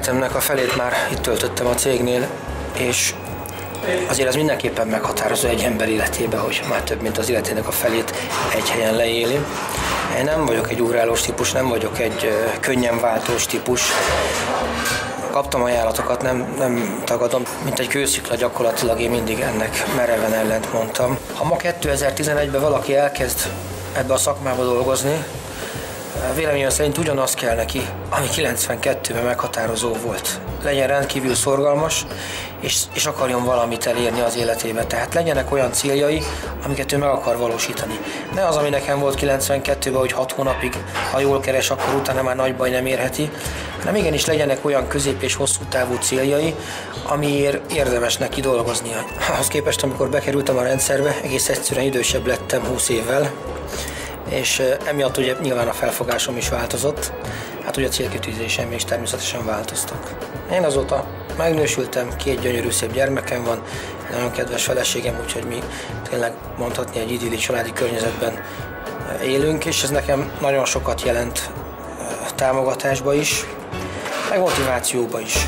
életemnek a felét már itt töltöttem a cégnél, és azért ez mindenképpen meghatározó egy ember életében, hogy már több mint az életének a felét egy helyen leéli. Én nem vagyok egy ugrálós típus, nem vagyok egy könnyen váltós típus. Kaptam ajánlatokat, nem tagadom, mint egy kőszikla gyakorlatilag én mindig ennek mereven ellent mondtam. Ha ma 2011-ben valaki elkezd ebbe a szakmába dolgozni, véleményem szerint ugyanaz kell neki, ami 92-ben meghatározó volt. Legyen rendkívül szorgalmas, és akarjon valamit elérni az életébe. Tehát legyenek olyan céljai, amiket ő meg akar valósítani. Ne az, ami nekem volt 92-ben, hogy 6 hónapig, ha jól keres, akkor utána már nagy baj nem érheti, hanem igenis legyenek olyan közép- és hosszú távú céljai, amiért érdemes neki dolgoznia. Ahhoz képest, amikor bekerültem a rendszerbe, egész egyszerűen idősebb lettem 20 évvel, és emiatt ugye nyilván a felfogásom is változott, hát ugye a célkitűzéseim is természetesen változtak. Én azóta megnősültem, 2 gyönyörű szép gyermekem van, nagyon kedves feleségem, úgyhogy mi tényleg mondhatni egy idilli családi környezetben élünk, és ez nekem nagyon sokat jelent támogatásba is, meg motivációba is.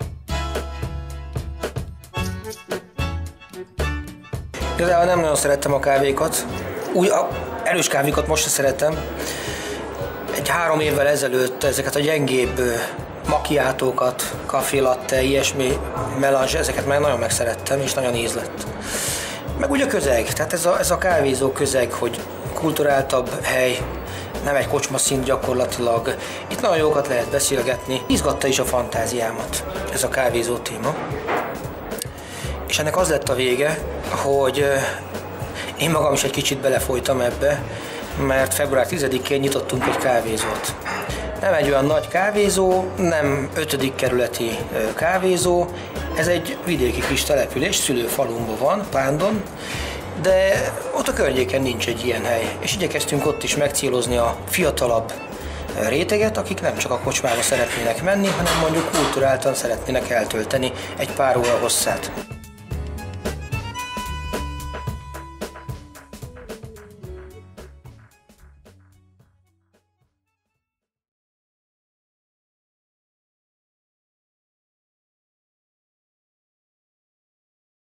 Igazából nem nagyon szerettem a kávékat, erős kávékat most se szeretem. Egy 3 évvel ezelőtt ezeket a gyengébb macchiatókat, café latte, ilyesmi melange, ezeket már nagyon megszerettem, és nagyon ízlett. Meg úgy a közeg, tehát ez a kávézó közeg, hogy kulturáltabb hely, nem egy kocsma szint gyakorlatilag. Itt nagyon jókat lehet beszélgetni. Izgatta is a fantáziámat ez a kávézó téma. És ennek az lett a vége, hogy én magam is egy kicsit belefolytam ebbe, mert február 10-én nyitottunk egy kávézót. Nem egy olyan nagy kávézó, nem 5. kerületi kávézó, ez egy vidéki kis település, szülőfalumban van, Pándon, de ott a környéken nincs egy ilyen hely. És igyekeztünk ott is megcélozni a fiatalabb réteget, akik nem csak a kocsmába szeretnének menni, hanem mondjuk kulturáltan szeretnének eltölteni egy pár óra hosszát.